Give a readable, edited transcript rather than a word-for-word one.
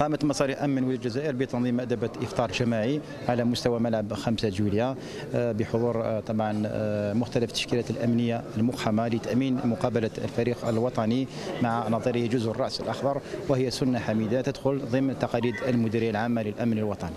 قامت مصالح أمن والجزائر بتنظيم مأدبة إفطار جماعي على مستوى ملعب 5 جويلية بحضور طبعا مختلف التشكيلات الأمنية المقحمة لتأمين مقابلة الفريق الوطني مع نظيره جزر الرأس الأخضر، وهي سنة حميدة تدخل ضمن تقاليد المديرية العامة للأمن الوطني.